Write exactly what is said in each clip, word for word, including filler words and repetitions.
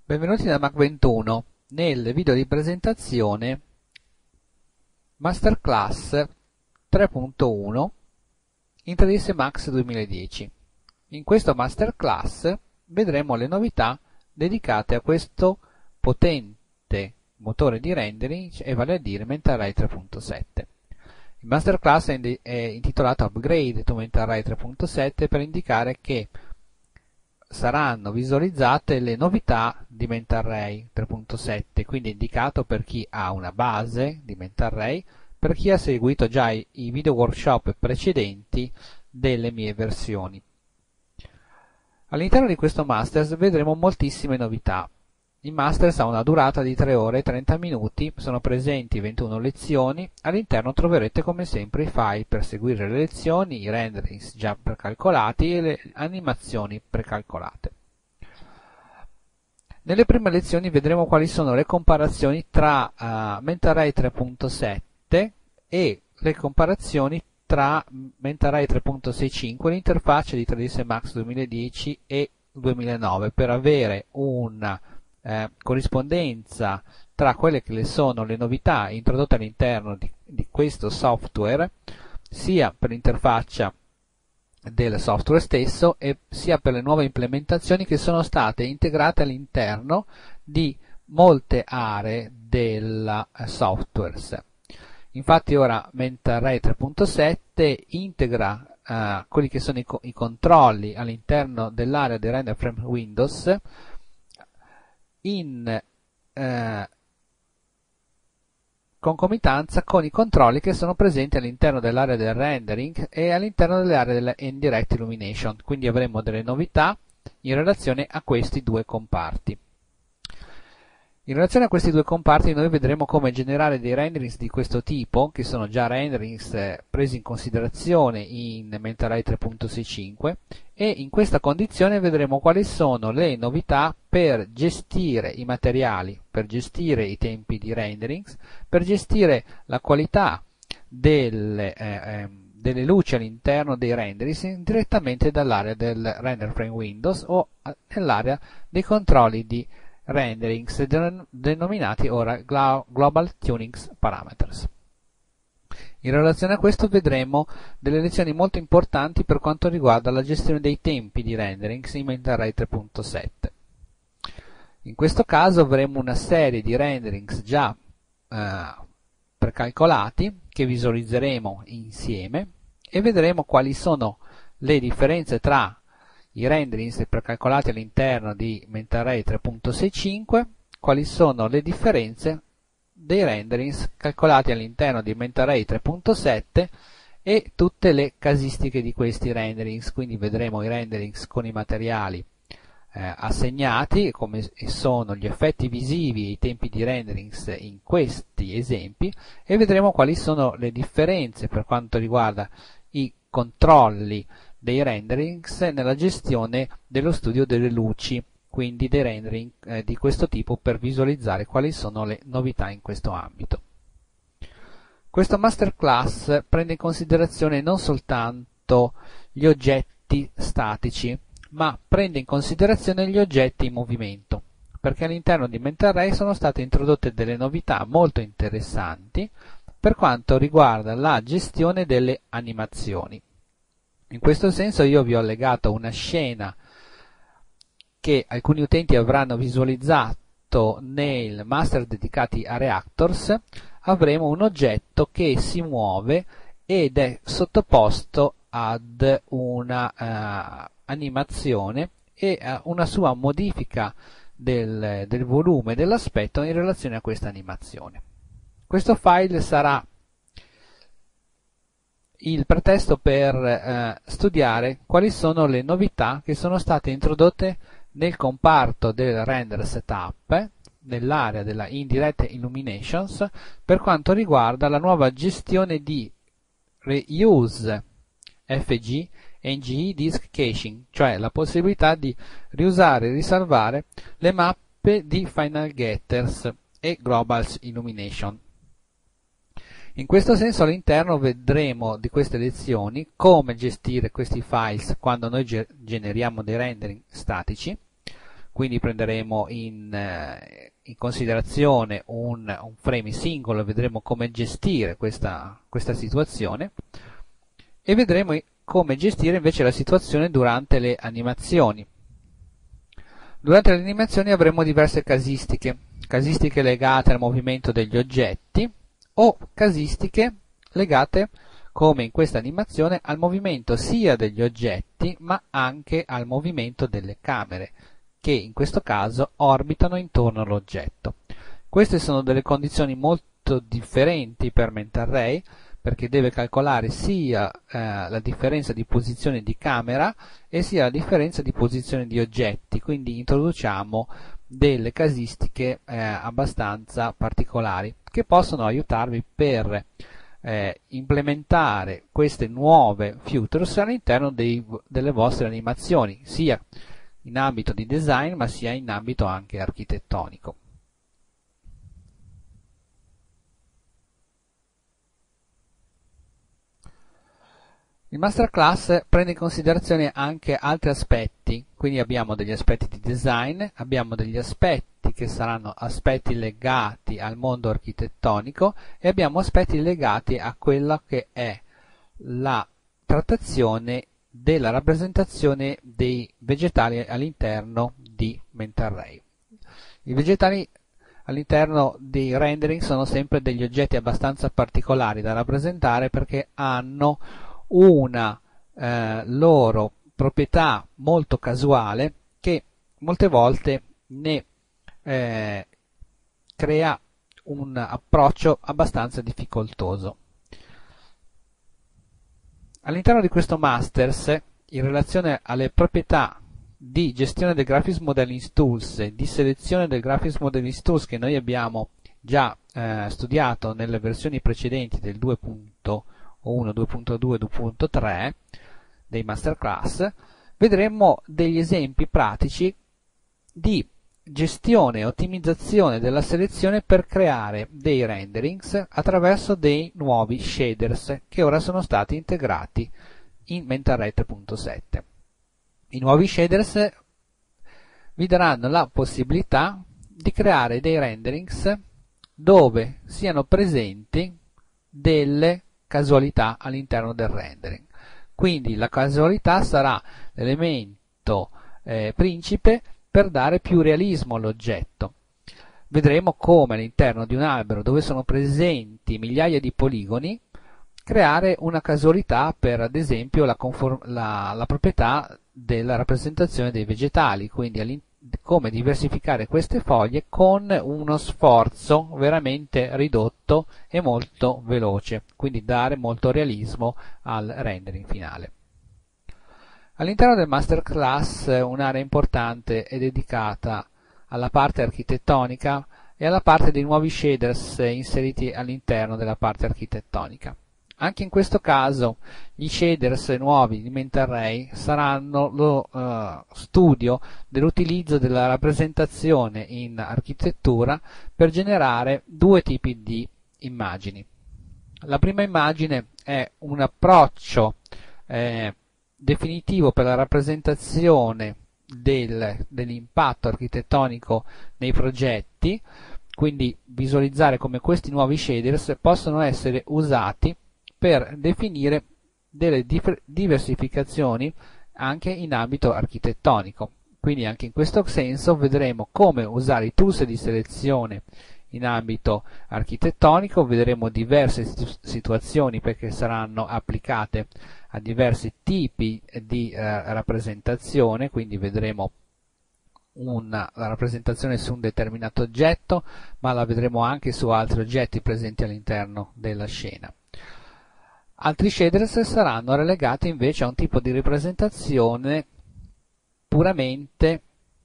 Benvenuti da Mac ventuno. Nel video di presentazione Masterclass tre punto uno in tre D S Max duemiladieci. In questo Masterclass vedremo le novità dedicate a questo potente motore di rendering, e vale a dire Mental Ray tre punto sette. Il Masterclass è intitolato Upgrade to Mental Ray tre punto sette per indicare che saranno visualizzate le novità di Mental Ray tre punto sette, quindi indicato per chi ha una base di Mental Ray, per chi ha seguito già i, i video workshop precedenti delle mie versioni. All'interno di questo Masters vedremo moltissime novità. Il Masters ha una durata di tre ore e trenta minuti, sono presenti ventuno lezioni, all'interno troverete come sempre i file per seguire le lezioni, i renderings già precalcolati e le animazioni precalcolate. Nelle prime lezioni vedremo quali sono le comparazioni tra uh, Mental Ray tre punto sette e le comparazioni tra Mental Ray tre punto sessantacinque e l'interfaccia di tre D S Max duemiladieci e duemilanove per avere una Eh, corrispondenza tra quelle che sono le novità introdotte all'interno di, di questo software, sia per l'interfaccia del software stesso e sia per le nuove implementazioni che sono state integrate all'interno di molte aree del software. Infatti ora Mental Ray tre punto sette integra eh, quelli che sono i, co i controlli all'interno dell'area di Render Frame Windows in eh, concomitanza con i controlli che sono presenti all'interno dell'area del rendering e all'interno delle aree della Indirect Illumination, quindi avremo delle novità in relazione a questi due comparti. In relazione a questi due comparti noi vedremo come generare dei renderings di questo tipo, che sono già renderings eh, presi in considerazione in Mental Ray tre punto sessantacinque, e in questa condizione vedremo quali sono le novità per gestire i materiali, per gestire i tempi di renderings, per gestire la qualità delle, eh, delle luci all'interno dei renderings direttamente dall'area del Render Frame Windows o nell'area dei controlli di renderings denominati ora Global Tunings Parameters. In relazione a questo vedremo delle lezioni molto importanti per quanto riguarda la gestione dei tempi di renderings in Mental Ray tre punto sette. In questo caso avremo una serie di renderings già eh, precalcolati che visualizzeremo insieme e vedremo quali sono le differenze tra i renderings precalcolati all'interno di Mental Ray tre punto sessantacinque, quali sono le differenze dei renderings calcolati all'interno di Mental Ray tre punto sette e tutte le casistiche di questi renderings, quindi vedremo i renderings con i materiali eh, assegnati, come sono gli effetti visivi e i tempi di renderings in questi esempi, e vedremo quali sono le differenze per quanto riguarda i controlli dei renderings nella gestione dello studio delle luci, quindi dei rendering eh, di questo tipo per visualizzare quali sono le novità in questo ambito. Questo Masterclass prende in considerazione non soltanto gli oggetti statici, ma prende in considerazione gli oggetti in movimento, perché all'interno di Mental Ray sono state introdotte delle novità molto interessanti per quanto riguarda la gestione delle animazioni. In questo senso io vi ho allegato una scena che alcuni utenti avranno visualizzato nel master dedicati a Reactors. Avremo un oggetto che si muove ed è sottoposto ad una uh, animazione e a una sua modifica del, del volume dell'aspetto in relazione a questa animazione. Questo file sarà il pretesto per eh, studiare quali sono le novità che sono state introdotte nel comparto del render setup, nell'area della Indirect Illuminations, per quanto riguarda la nuova gestione di Reuse F G e N G E Disk Caching, cioè la possibilità di riusare e risalvare le mappe di Final Getters e Global Illumination. In questo senso all'interno vedremo di queste lezioni come gestire questi files quando noi generiamo dei rendering statici, quindi prenderemo in, eh, in considerazione un, un frame singolo e vedremo come gestire questa, questa situazione, e vedremo come gestire invece la situazione durante le animazioni. Durante le animazioni avremo diverse casistiche, casistiche legate al movimento degli oggetti o casistiche legate, come in questa animazione, al movimento sia degli oggetti ma anche al movimento delle camere, che in questo caso orbitano intorno all'oggetto. Queste sono delle condizioni molto differenti per MentorRay, perché deve calcolare sia eh, la differenza di posizione di camera e sia la differenza di posizione di oggetti, quindi introduciamo delle casistiche eh, abbastanza particolari che possono aiutarvi per eh, implementare queste nuove features all'interno delle vostre animazioni, sia in ambito di design ma sia in ambito anche architettonico. Il masterclass prende in considerazione anche altri aspetti, quindi abbiamo degli aspetti di design, abbiamo degli aspetti che saranno aspetti legati al mondo architettonico e abbiamo aspetti legati a quella che è la trattazione della rappresentazione dei vegetali all'interno di MentorRay. I vegetali all'interno dei rendering sono sempre degli oggetti abbastanza particolari da rappresentare, perché hanno una eh, loro proprietà molto casuale che molte volte ne eh, crea un approccio abbastanza difficoltoso. All'interno di questo Masters, in relazione alle proprietà di gestione del Graphics Modeling Tools e di selezione del Graphics Modeling Tools che noi abbiamo già eh, studiato nelle versioni precedenti del due punto uno, due punto due e due punto tre dei masterclass, vedremo degli esempi pratici di gestione e ottimizzazione della selezione per creare dei renderings attraverso dei nuovi shaders che ora sono stati integrati in MentorRay tre punto sette. I nuovi shaders vi daranno la possibilità di creare dei renderings dove siano presenti delle casualità all'interno del rendering. Quindi la casualità sarà l'elemento eh, principe per dare più realismo all'oggetto. Vedremo come all'interno di un albero dove sono presenti migliaia di poligoni creare una casualità per, ad esempio, la, la, la proprietà della rappresentazione dei vegetali, quindi come diversificare queste foglie con uno sforzo veramente ridotto e molto veloce, quindi dare molto realismo al rendering finale. All'interno del masterclass un'area importante è dedicata alla parte architettonica e alla parte dei nuovi shaders inseriti all'interno della parte architettonica. Anche in questo caso gli shaders nuovi di MentorRay saranno lo uh, studio dell'utilizzo della rappresentazione in architettura per generare due tipi di immagini. La prima immagine è un approccio eh, definitivo per la rappresentazione del, dell'impatto architettonico nei progetti, quindi visualizzare come questi nuovi shaders possono essere usati per definire delle diversificazioni anche in ambito architettonico. Quindi anche in questo senso vedremo come usare i tools di selezione in ambito architettonico, vedremo diverse situazioni perché saranno applicate a diversi tipi di eh, rappresentazione, quindi vedremo una la rappresentazione su un determinato oggetto, ma la vedremo anche su altri oggetti presenti all'interno della scena. Altri shaders saranno relegati invece a un tipo di rappresentazione puramente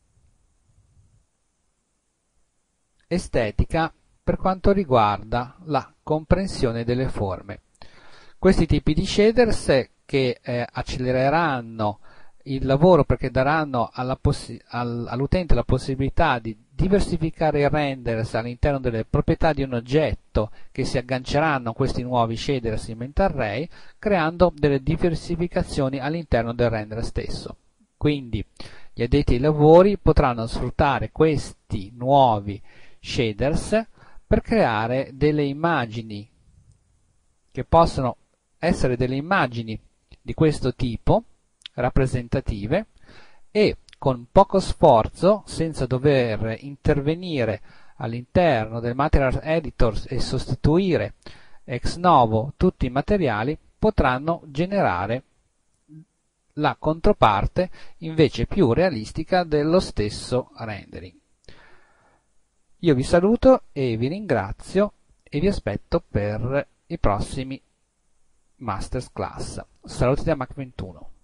estetica per quanto riguarda la comprensione delle forme. Questi tipi di shaders che eh, accelereranno il lavoro perché daranno all'utente la possibilità di diversificare i renders all'interno delle proprietà di un oggetto che si agganceranno a questi nuovi shaders in MentorRay, creando delle diversificazioni all'interno del render stesso. Quindi Gli addetti ai lavori potranno sfruttare questi nuovi shaders per creare delle immagini che possono essere delle immagini di questo tipo, rappresentative, e con poco sforzo, senza dover intervenire all'interno del Material Editor e sostituire ex novo tutti i materiali, potranno generare la controparte invece più realistica dello stesso rendering. Io vi saluto e vi ringrazio e vi aspetto per i prossimi Masterclass. Saluti da Mac ventuno.